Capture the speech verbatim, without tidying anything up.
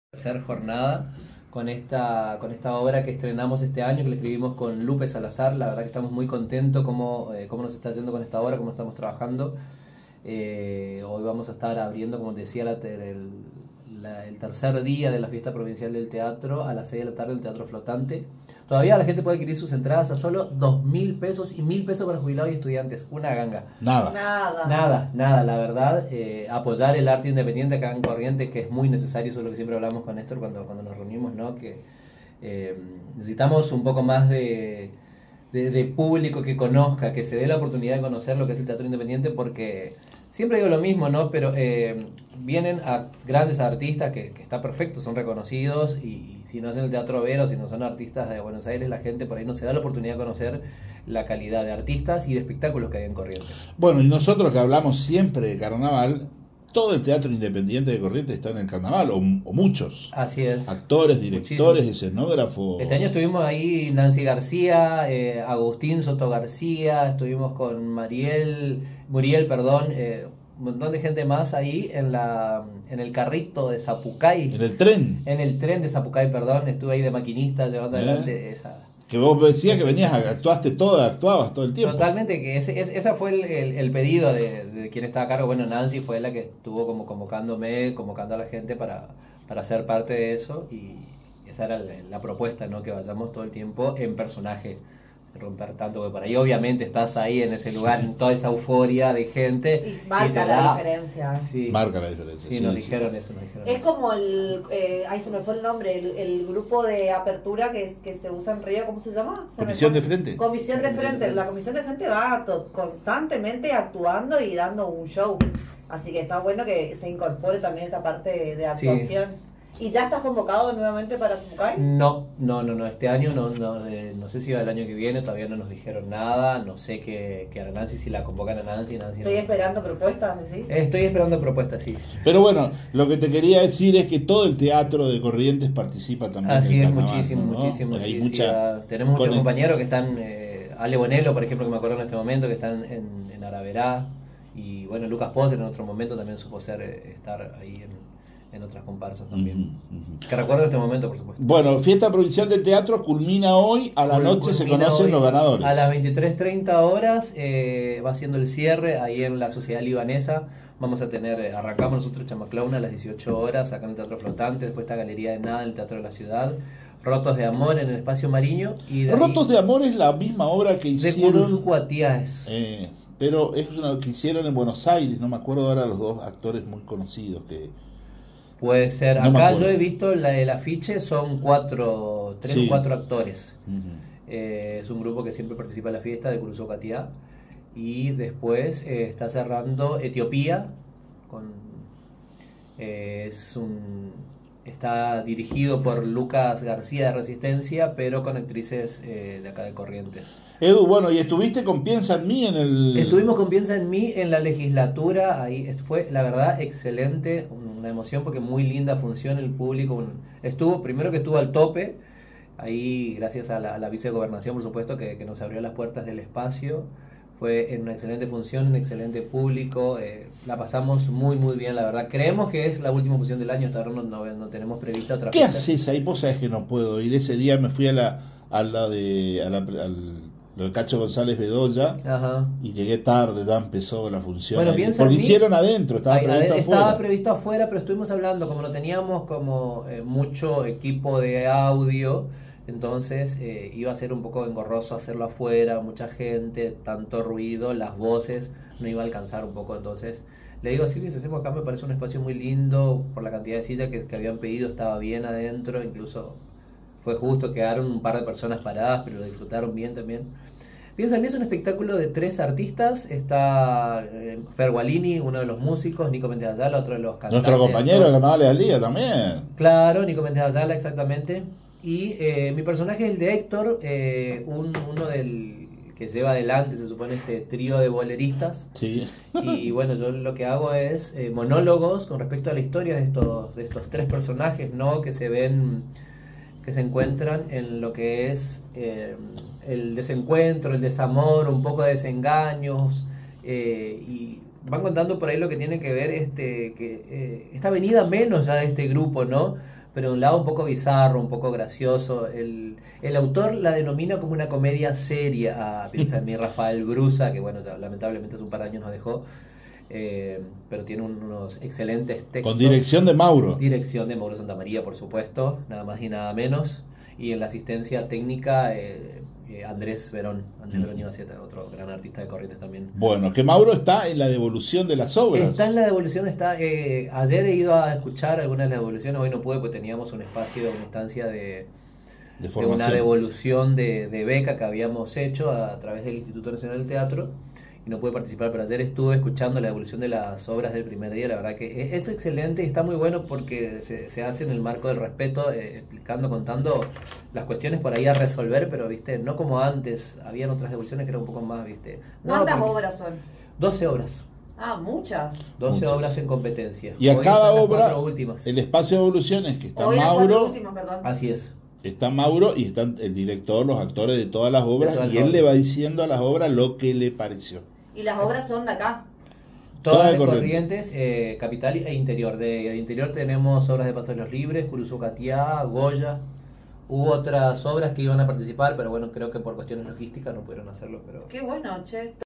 Tercera jornada con esta, con esta obra que estrenamos este año, que le escribimos con Lupe Salazar. La verdad que estamos muy contentos cómo, eh, cómo nos está yendo con esta obra, cómo estamos trabajando. Eh, hoy vamos a estar abriendo, como te decía, la, el, la, el tercer día de la fiesta provincial del teatro a las seis de la tarde en el Teatro Flotante. Todavía la gente puede adquirir sus entradas a solo dos mil pesos y mil pesos para jubilados y estudiantes. Una ganga. Nada. Nada. Nada, nada, la verdad. Eh, apoyar el arte independiente acá en Corrientes, que es muy necesario, eso es lo que siempre hablamos con Néstor cuando, cuando nos reunimos, ¿no? Que eh, necesitamos un poco más de, de, de público que conozca, que se dé la oportunidad de conocer lo que es el teatro independiente, porque siempre digo lo mismo, ¿no? Pero eh, vienen a grandes artistas que, que está perfecto, son reconocidos, y, y si no hacen el teatro Vera, si no son artistas de Buenos Aires, la gente por ahí no se da la oportunidad de conocer la calidad de artistas y de espectáculos que hay en Corrientes. Bueno, y nosotros que hablamos siempre de carnaval, todo el teatro independiente de Corrientes está en el carnaval, o, o muchos. Así es. Actores, directores, Muchísimo. escenógrafos. Este año estuvimos ahí Nancy García, eh, Agustín Soto García, estuvimos con Mariel, Muriel, perdón, eh, un montón de gente más ahí en la en el carrito de Zapucay. En el tren. En el tren de Zapucay, perdón, estuve ahí de maquinista llevando ¿Eh? adelante esa... Que vos decías que venías, actuaste todo, actuabas todo el tiempo. Totalmente, que ese, ese, ese fue el, el, el pedido de, de quien estaba a cargo. Bueno, Nancy fue la que estuvo como convocándome, convocando a la gente para, para ser parte de eso, y esa era la, la propuesta, ¿no? Que vayamos todo el tiempo en personaje, romper tanto, porque por ahí obviamente estás ahí en ese lugar, en toda esa euforia de gente. Y marca te la da- diferencia. Sí, Marca la diferencia. sí, nos dijeron eso, nos dijeron Es eso. como el, eh, ahí se me fue el nombre, el, el grupo de apertura que, que se usa en Río, ¿cómo se llama? Se me Comisión fue. de frente. Comisión de frente. La comisión de frente va to- constantemente actuando y dando un show. Así que está bueno que se incorpore también esta parte de, de Sí. actuación. ¿Y ya estás convocado nuevamente para Zapucay? No, no, no, no, este año no, no, eh, no sé si va el año que viene, todavía no nos dijeron nada, no sé qué, qué hará Nancy, si la convocan a Nancy, Nancy Estoy no. esperando propuestas, ¿decís? Estoy esperando propuestas, sí. Pero bueno, lo que te quería decir es que todo el teatro de Corrientes participa también. Así en el es, carnaval, muchísimo, ¿no? muchísimo. Hay Sí, mucha sí, ah, tenemos muchos con- compañeros que están, eh, Ale Bonello, por ejemplo, que me acuerdo en este momento, que están en, en Araverá, y bueno, Lucas Poser en otro momento también supo ser, eh, estar ahí en, en otras comparsas también. Ujú, ujú. Que recuerdo en este momento, por supuesto. Bueno, Fiesta Provincial de Teatro culmina hoy, a la Cul- noche se culmina conocen hoy los ganadores. A las veintitrés treinta horas eh, va siendo el cierre ahí en la Sociedad Libanesa. Vamos a tener, eh, arrancamos nosotros Chamaclauna a las dieciocho horas acá en el Teatro Flotante, después está Galería de Nada en el Teatro de la Ciudad, Rotos de Amor en el Espacio Mariño, y de ahí- Rotos de Amor es la misma obra que de hicieron, Curuzuco a Tías. eh, pero es una que hicieron en Buenos Aires, no me acuerdo ahora los dos actores muy conocidos que... Puede ser. No me Acá acuerdo. yo he visto la, el afiche, son cuatro, tres Sí. o cuatro actores. Ujú. Eh, es un grupo que siempre participa en la fiesta de Curuzo Catía. Y después eh, está cerrando Etiopía. Con, eh, es un, está dirigido por Lucas García de Resistencia, pero con actrices eh, de acá de Corrientes. Edu, bueno, y estuviste con Piensa en mí en el... Estuvimos con Piensa en mí en la legislatura, ahí est- fue la verdad excelente, una emoción porque muy linda función, el público un- estuvo, primero que estuvo al tope, ahí gracias a la, a la vicegobernación por supuesto que, que nos abrió las puertas del espacio, fue en una excelente función, un excelente público, eh, la pasamos muy muy bien la verdad, creemos que es la última función del año, hasta ahora no, no, no tenemos prevista otra ¿Qué fecha. haces ahí? Vos sabés que no puedo ir. Ese día me fui a la, a la de... A la, al, lo de Cacho González Bedoya Ajá. y llegué tarde, ya empezó la función. Bueno, ahí. Piensa Porque en mí- hicieron adentro, estaba Ahí, previsto ade- estaba afuera. previsto afuera, pero estuvimos hablando, como no teníamos como eh, mucho equipo de audio, entonces eh, iba a ser un poco engorroso hacerlo afuera, mucha gente, tanto ruido, las voces, no iba a alcanzar un poco, entonces le digo, sí, si hacemos acá me parece un espacio muy lindo, por la cantidad de sillas que, que habían pedido, estaba bien adentro, incluso fue justo, quedaron un par de personas paradas, pero lo disfrutaron bien también. Piensa en mí, es un espectáculo de tres artistas. Está eh, Fer Gualini, uno de los músicos, Nico Méndez Ayala, otro de los cantantes. Nuestro compañero de Carnavales al Día también. Claro, Nico Méndez Ayala, exactamente. Y eh, mi personaje es el de Héctor, eh, un, uno del que lleva adelante, se supone, este trío de boleristas. Sí. Y bueno, yo lo que hago es eh, monólogos con respecto a la historia de estos, de estos tres personajes, ¿no? Que se ven, que se encuentran en lo que es eh, el desencuentro, el desamor, un poco de desengaños, eh, y van contando por ahí lo que tiene que ver este, que, eh, esta venida menos ya de este grupo, ¿no? pero de un lado un poco bizarro, un poco gracioso. El, el autor la denomina como una comedia seria. Ah, piensa en mí Rafael Brusa, que bueno, ya lamentablemente hace un par de años nos dejó, eh, pero tiene un- unos excelentes textos. Con dirección de Mauro. Dirección de Mauro Santamaría, por supuesto, nada más y nada menos. Y en la asistencia técnica, eh, eh, Andrés Verón. Andrés Mm. Verón Ibaceta, otro gran artista de Corrientes también. Bueno, que Mauro está en la devolución de las obras. Está en la devolución, está. Eh, ayer he ido a escuchar algunas de las devoluciones, hoy no pude porque teníamos un espacio, una instancia de, de de formación. una devolución de, de beca que habíamos hecho a, a través del Instituto Nacional del Teatro y no pude participar, pero ayer estuve escuchando la devolución de las obras del primer día. La verdad que es, es excelente y está muy bueno porque se, se hace en el marco del respeto, eh, explicando, contando las cuestiones por ahí a resolver, pero viste, no como antes, habían otras devoluciones que eran un poco más, viste. No, ¿Cuántas porque- obras son? doce obras. Ah, muchas. doce Muchas. obras en competencia. Y a Hoy cada están las obra, cuatro últimas. el espacio de evoluciones que está Hoy las cuatro Mauro, últimas, perdón. Así es. está Mauro y están el director, los actores de todas las obras, todas y las él le obras. va diciendo a las obras lo que le pareció. Y las obras son de acá. Todas Todas de de Corrientes, eh, capital e interior. De, de interior tenemos obras de Paso de los Libres, Curuzucatiá, Goya. Hubo otras obras que iban a participar, pero bueno, creo que por cuestiones logísticas no pudieron hacerlo. Pero Qué bueno, che.